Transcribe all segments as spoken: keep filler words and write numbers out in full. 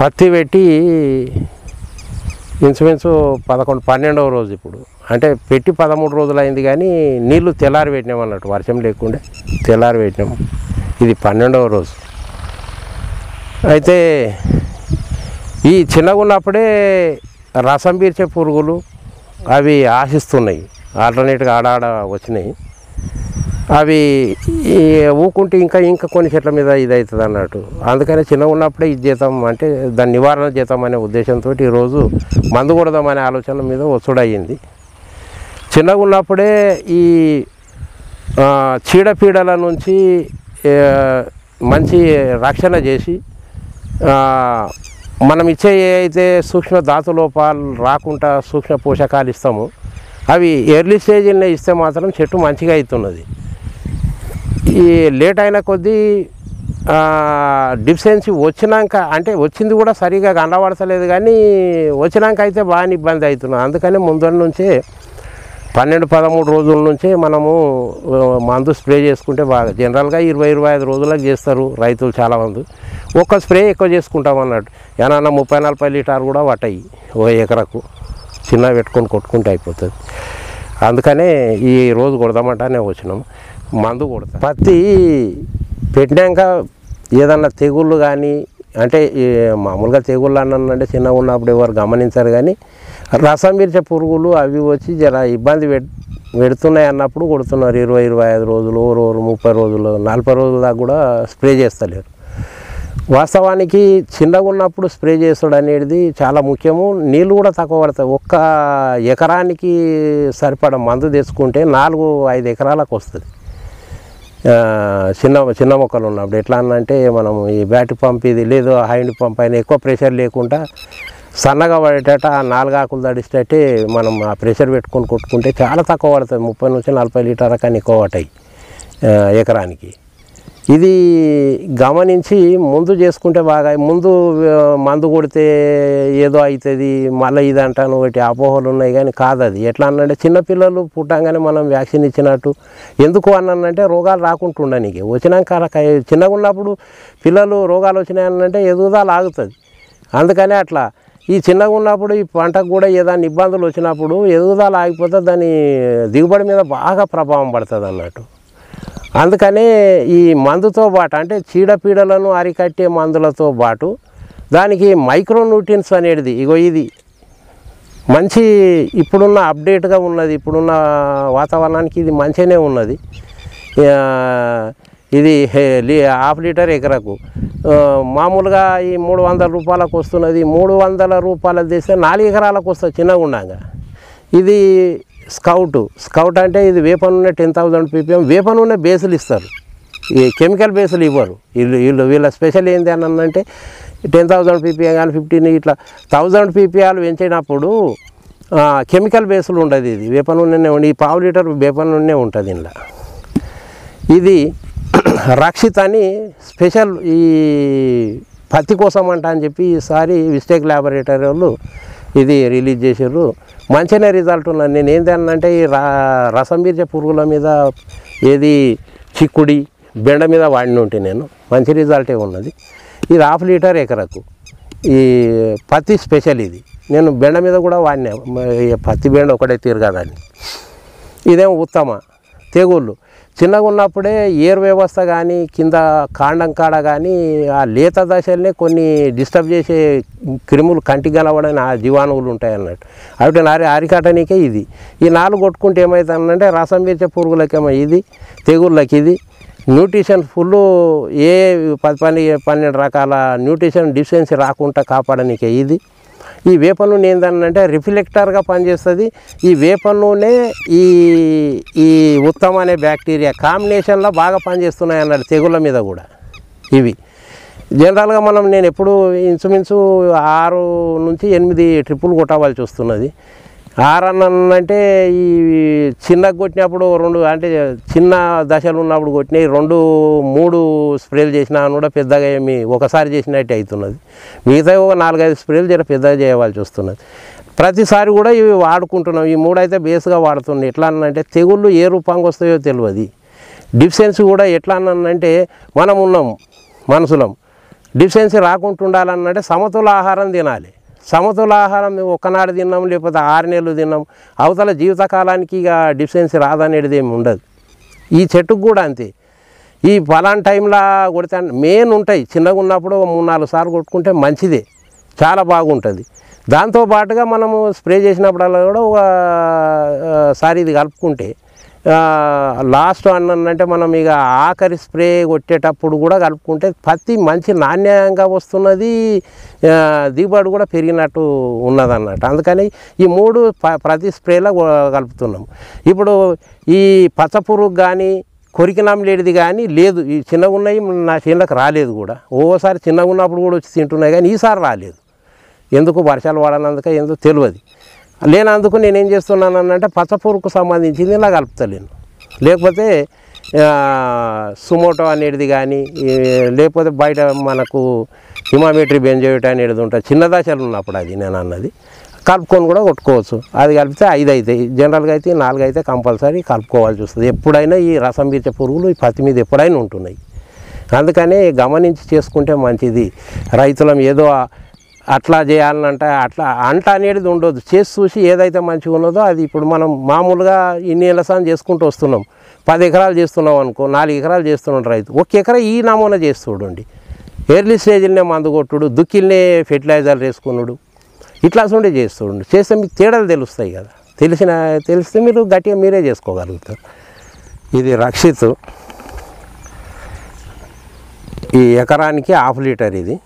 పత్తి పెట్టి ఇంచుమించు పదకొండు పన్నెండవ రోజు ఇప్పుడు అంటే పెట్టి పదమూడు రోజులు అయింది కానీ నీళ్లు తెల్లారి పెట్టినాం అన్నట్టు వర్షం లేకుండా తెల్లారి పెట్టినాం ఇది పన్నెండవ రోజు అయితే ఈ చిన్నగా ఉన్నప్పుడే రసం పీల్చే పురుగులు అవి ఆశిస్తున్నాయి ఆల్టర్నేట్గా ఆడాడ వచ్చినాయి అవి ఊకుంటే ఇంకా ఇంకా కొన్ని చెట్ల మీద ఇది అవుతుంది అన్నట్టు అందుకని చిన్నగా ఉన్నప్పుడే ఇది చేద్దాం అంటే దాన్ని నివారణ చేద్దాం అనే ఉద్దేశంతో ఈరోజు మందు కొడదామనే ఆలోచన మీద ఒత్తుడయింది చిన్నగా ఉన్నప్పుడే ఈ చీడపీడల నుంచి మంచి రక్షణ చేసి మనం ఇచ్చే ఏ అయితే సూక్ష్మ ధాతు లోపాలు రాకుండా సూక్ష్మ పోషకాలు ఇస్తామో అవి ఎర్లీ స్టేజ్లో ఇస్తే మాత్రం చెట్టు మంచిగా అవుతున్నది ఈ లేట్ అయిన కొద్దీ డిఫిషియన్సీ వచ్చినాక అంటే వచ్చింది కూడా సరిగా కనబడతలేదు కానీ వచ్చినాక అయితే బాగా ఇబ్బంది అవుతున్నాం అందుకని ముందు నుంచే పన్నెండు పదమూడు రోజుల నుంచే మనము మందు స్ప్రే చేసుకుంటే బాగా జనరల్గా ఇరవై ఇరవై ఐదు రోజులకు చేస్తారు రైతులు చాలామంది ఒక్క స్ప్రే ఎక్కువ చేసుకుంటాం అన్నట్టు ఏమన్నా ముప్పై నలభై లీటర్ కూడా పట్టాయి ఓ ఎకరకు చిన్న పెట్టుకొని కొట్టుకుంటే అయిపోతుంది అందుకనే ఈ రోజు కొడదామంటేనే వచ్చినాం మందు కొడతాం పత్తి పెట్టినాక ఏదన్నా తెగుళ్ళు కానీ అంటే మామూలుగా తెగుళ్ళు అన్నంటే చిన్నగా ఉన్నప్పుడు ఎవరు గమనించారు కానీ రసం పీల్చే పురుగులు అవి వచ్చి జర ఇబ్బంది పెట్ పెడుతున్నాయి అన్నప్పుడు కొడుతున్నారు ఇరవై ఇరవై ఐదు రోజులు రోజు ముప్పై రోజులు నలభై రోజుల దాకా కూడా స్ప్రే చేస్తలేరు వాస్తవానికి చిన్నగా ఉన్నప్పుడు స్ప్రే చేసుడు అనేది చాలా ముఖ్యము నీళ్ళు కూడా తక్కువ పడతాయి ఒక్క ఎకరానికి సరిపడ మందు తెచ్చుకుంటే నాలుగు ఐదు ఎకరాలకు వస్తుంది చిన్న చిన్న మొక్కలు ఉన్నప్పుడు ఎట్లా అనంటే మనం ఈ బ్యాటరీ పంప్ ఇది లేదు హైండ్ పంప్ అయినా ఎక్కువ ప్రెషర్ లేకుండా సన్నగా పడేటట్టు ఆ నాలుగు ఆకులు తడిచేటట్టే మనం ఆ ప్రెషర్ పెట్టుకొని కొట్టుకుంటే చాలా తక్కువ పడుతుంది ముప్పై నుంచి నలభై లీటర్ కానీ ఎక్కువ పడతాయి ఎకరానికి ఇది గమనించి ముందు చేసుకుంటే బాగా ముందు మందు కొడితే ఏదో అవుతుంది మళ్ళీ ఇది అంటాను ఒకటి అపోహలు ఉన్నాయి కానీ కాదు అది ఎట్లా అన్నంటే చిన్నపిల్లలు పుట్టంగానే మనం వ్యాక్సిన్ ఇచ్చినట్టు ఎందుకు అన్నానంటే రోగాలు రాకుండా నీకు వచ్చినాక చిన్నగా ఉన్నప్పుడు పిల్లలు రోగాలు వచ్చినాయనంటే ఎదుగుదల ఆగుతుంది అందుకనే అట్లా ఈ చిన్నగా ఉన్నప్పుడు ఈ పంటకు కూడా ఏదైనా ఇబ్బందులు వచ్చినప్పుడు ఎదుగుదల ఆగిపోతే దాని దిగుబడి మీద బాగా ప్రభావం పడుతుంది అన్నట్టు అందుకనే ఈ మందుతో పాటు అంటే చీడపీడలను అరికట్టే మందులతో పాటు దానికి మైక్రోన్యూట్రియన్స్ అనేది ఇగో ఇది మంచి ఇప్పుడున్న అప్డేట్గా ఉన్నది ఇప్పుడున్న వాతావరణానికి ఇది మంచిగానే ఉన్నది ఇది హాఫ్ లీటర్ ఎకరకు మామూలుగా ఈ మూడు వందల రూపాయలకు వస్తున్నది మూడు వందల రూపాయలు తెస్తే నాలుగు ఎకరాలకు వస్తుంది చిన్నగా ఉండగా ఇది స్కౌట్ స్కౌట్ అంటే ఇది వేప నూనె టెన్ థౌజండ్ పీపీఎం వేప నూనె బేసులు ఇస్తారు ఈ కెమికల్ బేసులు ఇవ్వరు వీళ్ళు వీళ్ళు వీళ్ళ స్పెషల్ ఏంటి అని అంటే టెన్ థౌజండ్ పీపీఎం కానీ ఫిఫ్టీన్ ఇట్లా థౌజండ్ పీపీఆలు పెంచినప్పుడు కెమికల్ బేసులు ఉండదు ఇది వేప నూనెనే ఉండి ఈ పావు లీటర్ వేప నూనె ఉంటుంది ఇంట్లో ఇది రక్షిత్ అని స్పెషల్ ఈ పత్తి కోసం అంట అని చెప్పి ఈసారి విస్టేక్ ల్యాబొరేటరీ వాళ్ళు ఇది రిలీజ్ చేసారు మంచిగానే రిజల్ట్ ఉన్నది నేను ఏంటి అనంటే ఈ రా రసం పీల్చే పురుగుల మీద ఏది చిక్కుడి బెండ మీద వాడిని ఉంటే నేను మంచి రిజల్టే ఉన్నది ఇది హాఫ్ లీటర్ ఎకరకు ఈ పత్తి స్పెషల్ ఇది నేను బెండ మీద కూడా వాడినా పత్తి బెండ ఒకటే తిరగదని ఇదేమో ఉత్తమ తెగుళ్ళు చిన్నగా ఉన్నప్పుడే ఏర్ వ్యవస్థ కానీ కింద కాండం కాడ కానీ ఆ లేత దశలనే కొన్ని డిస్టర్బ్ చేసే క్రిములు కంటికి కనబడని ఆ జీవాణువులు ఉంటాయి అన్నట్టు అవి నారి అరికట్టనికే ఇది ఈ నాలుగు కొట్టుకుంటే ఏమవుతుందంటే రసం పీల్చే పురుగులకేమో ఇది తెగుళ్ళకి ఇది న్యూట్రిషన్ ఫుల్ ఏ పది పని పన్నెండు రకాల న్యూట్రిషన్ డిఫిషియన్సీ రాకుండా కాపాడనికే ఇది ఈ వేప నూనె ఏంటంటే రిఫ్లెక్టర్గా పనిచేస్తుంది ఈ వేప నూనె ఈ ఈ ఉత్తమ అనే బ్యాక్టీరియా కాంబినేషన్లో బాగా పనిచేస్తున్నాయి అన్నాడు తెగుళ్ళ మీద కూడా ఇవి జనరల్గా మనం నేను ఎప్పుడు ఇంచుమించు ఆరు నుంచి ఎనిమిది ట్రిప్పులు కొట్టవలసి వస్తున్నది ఆరు అన్నంటే ఈ చిన్నగా కొట్టినప్పుడు రెండు అంటే చిన్న దశలు ఉన్నప్పుడు కొట్టినాయి రెండు మూడు స్ప్రేలు చేసినా కూడా పెద్దగా ఏమి ఒకసారి చేసినట్టు అవుతున్నది మిగతా ఒక నాలుగైదు స్ప్రేలు జర పెద్దగా చేయవలసి వస్తున్నది ప్రతిసారి కూడా ఇవి వాడుకుంటున్నాం ఈ మూడు అయితే బేస్గా వాడుతున్నాయి ఎట్లా అనంటే తెగుళ్ళు ఏ రూపంగా వస్తాయో తెలియదు డిఫిషియన్సీ కూడా ఎట్లా అనంటే మనం ఉన్నాం మనుషులం డిఫిషియన్సీ రాకుండా ఉండాలన్నంటే సమతుల ఆహారం తినాలి. సమతుల ఆహారం ఒక్కనాడు తిన్నాం లేకపోతే ఆరు నెలలు తిన్నాం అవతల జీవితకాలానికి ఇక డిఫిషియన్సీ రాదనేది ఏమి ఉండదు. ఈ చెట్టుకు కూడా అంతే. ఈ ఫలాన్ టైంలో కొడితే మెయిన్ ఉంటాయి. చిన్నగా ఉన్నప్పుడు మూడు నాలుగు సార్లు కొట్టుకుంటే మంచిదే, చాలా బాగుంటుంది. దాంతోపాటుగా మనము స్ప్రే చేసినప్పుడల్లా కూడా ఒకసారి ఇది కలుపుకుంటే లాస్ట్ అన్నంటే మనం ఇక ఆఖరి స్ప్రే కొట్టేటప్పుడు కూడా కలుపుకుంటే పత్తి మంచి నాణ్యంగా వస్తున్నది, దిగుబడి కూడా పెరిగినట్టు ఉన్నదన్నట్టు. అందుకని ఈ మూడు ప్రతి స్ప్రేలో కలుపుతున్నాం. ఇప్పుడు ఈ పచ్చపురుగు కానీ కొరికినాం లేనిది కానీ లేదు. ఈ చిన్నగా ఉన్నాయి నా చేనులకు రాలేదు కూడా. ఓసారి చిన్నగా ఉన్నప్పుడు కూడా వచ్చి తింటున్నాయి కానీ ఈసారి రాలేదు. ఎందుకు వర్షాలు పడనందుక ఎందుకు తెలియదు. లేనందుకు నేనేం చేస్తున్నానంటే పచ్చపురుగుకు సంబంధించింది ఇలా కలుపుతలేను. లేకపోతే సుమోటో అనేది కానీ లేకపోతే బయట మనకు హిమామెట్రీ బెంజోయిట్ అనేది ఉంటుంది. చిన్న దశలు ఉన్నప్పుడు అది నేను అన్నది కలుపుకొని కూడా కొట్టుకోవచ్చు. అది కలిపితే ఐదు అవుతాయి. జనరల్గా అయితే నాలుగు అయితే కంపల్సరీ కలుపుకోవాల్సి వస్తుంది. ఎప్పుడైనా ఈ రసం పీల్చే పురుగులు ఈ పత్తి మీద ఎప్పుడైనా ఉంటున్నాయి. అందుకని గమనించి చేసుకుంటే మంచిది. రైతులం ఏదో అట్లా చేయాలంటే అట్లా అంట అనేది ఉండదు. చేసి చూసి ఏదైతే మంచిగా ఉన్నదో అది ఇప్పుడు మనం మామూలుగా ఇన్ని ఏళ్ళ సార్లు చేసుకుంటూ వస్తున్నాం. పది ఎకరాలు చేస్తున్నాం అనుకో, నాలుగు ఎకరాలు చేస్తున్నాడు రైతు. ఒక ఎకరా ఈ నమూనా చేసి చూడండి. ఎర్లీ స్టేజ్లనే మందు కొట్టుడు, దుక్కిల్నే ఫెర్టిలైజర్లు వేసుకున్నాడు, ఇట్లా ఉండే చేస్తుండు. చేస్తే మీకు తేడాలు తెలుస్తాయి కదా. తెలిసిన తెలిస్తే మీరు గట్టిగా మీరే చేసుకోగలుగుతారు. ఇది రక్షిత్. ఈ ఎకరానికి హాఫ్ లీటర్ ఇది.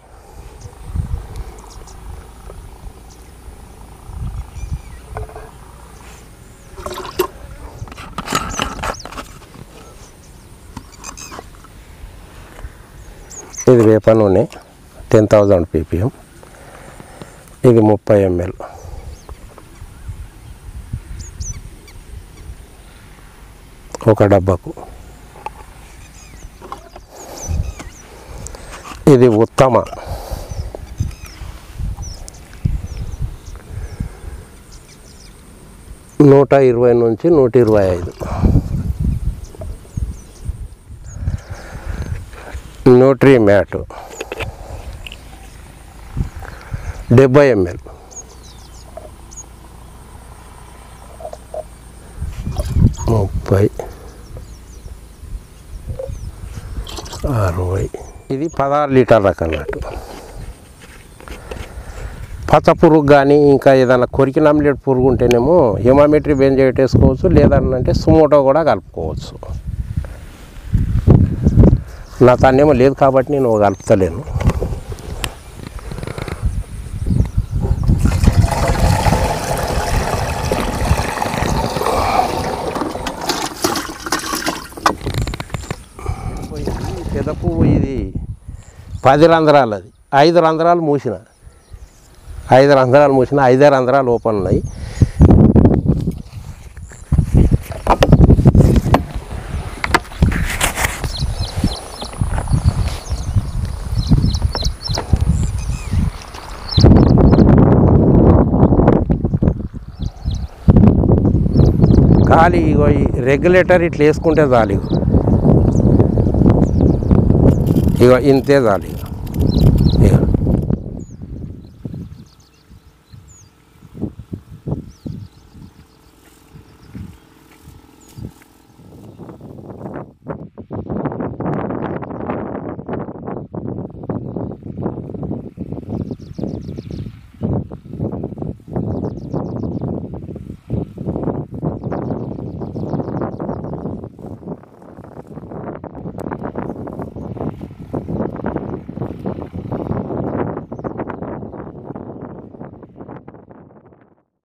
ఇది వేప నూనె టెన్ థౌజండ్ పీపీఎం. ఇది ముప్పై ఎంఎల్. ఒక డబ్బాకు. ఇది ఉత్తమ. నూట ఇరవై నుంచి నూట ఇరవై ఐదు. న్యూట్రీ మ్యాట్ డెబ్బై ఎంఎల్. ముప్పై అరవై. ఇది పదహారు లీటర్లకు అన్నట్టు. పచ్చ పురుగు కానీ ఇంకా ఏదైనా కొరికినాంలేట్ పురుగు ఉంటేనేమో హిమామెట్రీ బెంజోయిట్ వేసుకోవచ్చు, లేదంటే సుమోటో కూడా కలుపుకోవచ్చు. నా తన్నేమో లేదు కాబట్టి నేను కలుపుతలేను. పెద్ద పువ్వు ఇది పది రంధ్రాలు, అది ఐదు రంధ్రాలు మూసిన ఐదు రంధ్రాలు మూసిన ఐదే రంధ్రాలు ఓపెన్ ఉన్నాయి. ఖాళీ ఇగో ఈ రెగ్యులేటర్ ఇట్లా వేసుకుంటే చాలు. ఇగో ఇంతే చాలు.